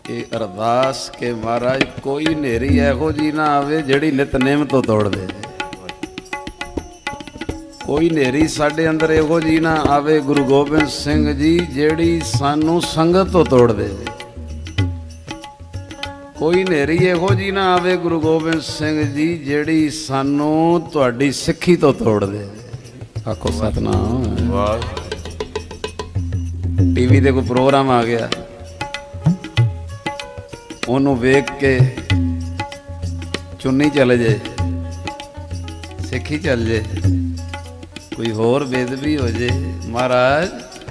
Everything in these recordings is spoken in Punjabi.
ਇਹ ਅਰਦਾਸ ਕੇ ਮਹਾਰਾਜ ਕੋਈ ਹਨੇਰੀ ਇਹੋ ਜੀ ਨਾ ਆਵੇ ਜਿਹੜੀ ਨਿਤਨੇਮ ਤੋਂ ਤੋੜ ਦੇ। ਕੋਈ ਹਨੇਰੀ ਸਾਡੇ ਅੰਦਰ ਇਹੋ ਜੀ ਨਾ ਆਵੇ ਗੁਰੂ ਗੋਬਿੰਦ ਸਿੰਘ ਜੀ ਜਿਹੜੀ ਸਾਨੂੰ ਸੰਗਤ ਤੋਂ ਤੋੜ ਦੇ। ਕੋਈ ਹਨੇਰੀ ਇਹੋ ਜੀ ਨਾ ਆਵੇ ਗੁਰੂ ਗੋਬਿੰਦ ਸਿੰਘ ਜੀ ਜਿਹੜੀ ਸਾਨੂੰ ਤੁਹਾਡੀ ਸਿੱਖੀ ਤੋਂ ਤੋੜ ਦੇ। ਆਖੋ ਸਤਨਾਮ। ਵਾਹ। ਟੀਵੀ ਤੇ ਕੋਈ ਪ੍ਰੋਗਰਾਮ ਆ ਗਿਆ, ਉਹਨੂੰ ਵੇਖ ਕੇ ਚੁੰਨੀ ਚੱਲ ਜੇ, ਸਿੱਖੀ ਚੱਲ ਜੇ, ਕੋਈ ਹੋਰ ਬੇਦਬੀ ਹੋ ਜੇ, ਮਹਾਰਾਜ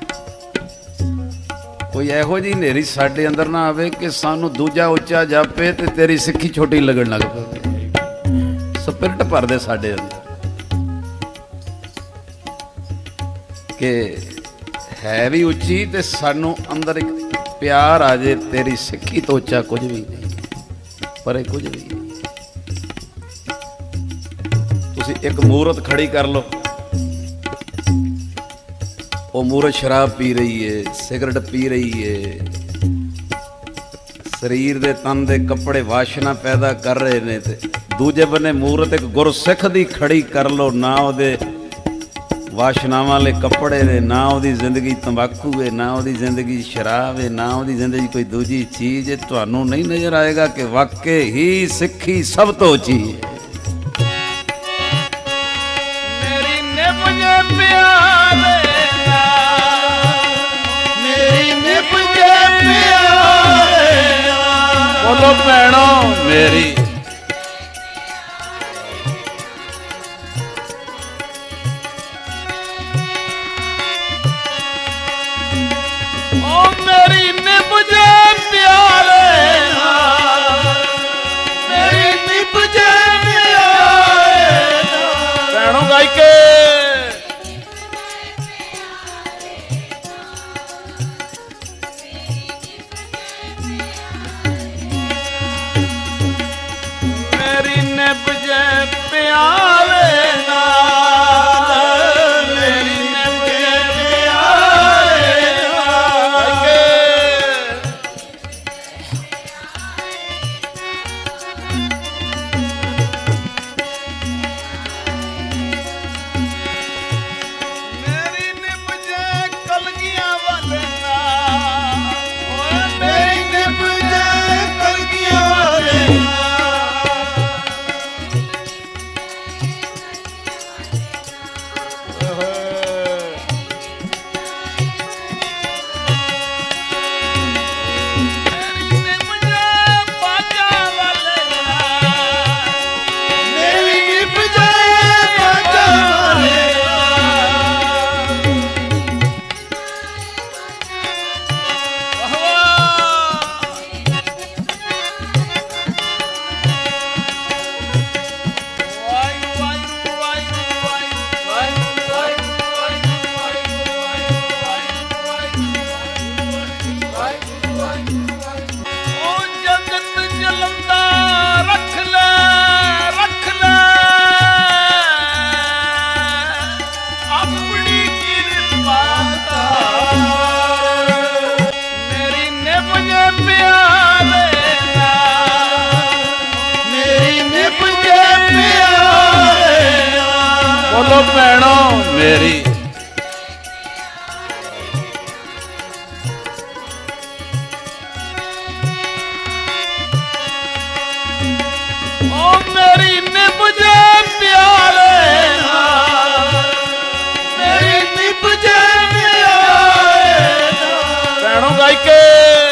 ਕੋਈ ਇਹੋ ਜਿਹੀ ਹਨੇਰੀ ਸਾਡੇ ਅੰਦਰ ਨਾ ਆਵੇ ਕਿ ਸਾਨੂੰ ਦੂਜਾ ਉੱਚਾ ਜਾਪੇ ਤੇ ਤੇਰੀ ਸਿੱਖੀ ਛੋਟੀ ਲੱਗਣ ਲੱਗ ਪਵੇ। ਸਪਿਰਟ ਭਰਦੇ ਸਾਡੇ ਅੰਦਰ ਕਿ ਹੈ ਵੀ ਉੱਚੀ ਤੇ ਸਾਨੂੰ ਅੰਦਰ ਇੱਕ ਪਿਆਰ ਆ ਜੇ ਤੇਰੀ ਸਿੱਖੀ ਤੋਂ ਉੱਚਾ ਕੁਝ ਵੀ ਨਹੀਂ, ਪਰ ਇਹ ਕੁਝ ਵੀ ਨਹੀਂ। ਤੁਸੀਂ ਇੱਕ ਮੂਰਤ ਖੜੀ ਕਰ ਲਓ, ਉਹ ਮੂਰਤ ਸ਼ਰਾਬ ਪੀ ਰਹੀ ਏ, ਸਿਗਰਟ ਪੀ ਰਹੀ ਏ, ਸਰੀਰ ਦੇ ਤਨ ਦੇ ਕੱਪੜੇ ਵਾਸ਼ਨਾ ਪੈਦਾ ਕਰ ਰਹੇ ਨੇ, ਤੇ ਦੂਜੇ ਬੰਨੇ ਮੂਰਤ ਇੱਕ ਗੁਰਸਿੱਖ ਦੀ ਖੜੀ ਕਰ ਲਓ, ਨਾ ਉਹਦੇ ਵਾਸ਼ਨਾਵਾਂ ਵਾਲੇ ਕੱਪੜੇ ਨੇ, ਨਾ ਉਹਦੀ ਜ਼ਿੰਦਗੀ ਤੰਬਾਕੂ ਹੈ, ਨਾ ਉਹਦੀ ਜ਼ਿੰਦਗੀ ਸ਼ਰਾਬ ਹੈ, ਨਾ ਉਹਦੀ ਜ਼ਿੰਦਗੀ ਕੋਈ ਦੂਜੀ ਚੀਜ਼ ਹੈ। ਤੁਹਾਨੂੰ ਨਹੀਂ ਨਜ਼ਰ ਆਏਗਾ ਕਿ ਵਾਕਈ ਹੀ ਸਿੱਖੀ ਸਭ ਤੋਂ ਉੱਚੀ ਹੈ। ਮੇਰੀ ਨਿਭਜੇ ਪਿਆਰੇ ਮੇਰੀ ਨਿਭਜੇ ਪਿਆਰੇ ਬੋਲੋ ਭੈਣੋ ਮੇਰੀ ਬੋਲੋ ਭੈਣੋ ਮੇਰੀ ਓ ਮੇਰੀ ਨਿਭਜੇ ਪਿਆਰੇ ਮੇਰੀ ਨਿਭਜੇ ਪਿਆਰੇ ਭੈਣੋ ਗਾਇਕੇ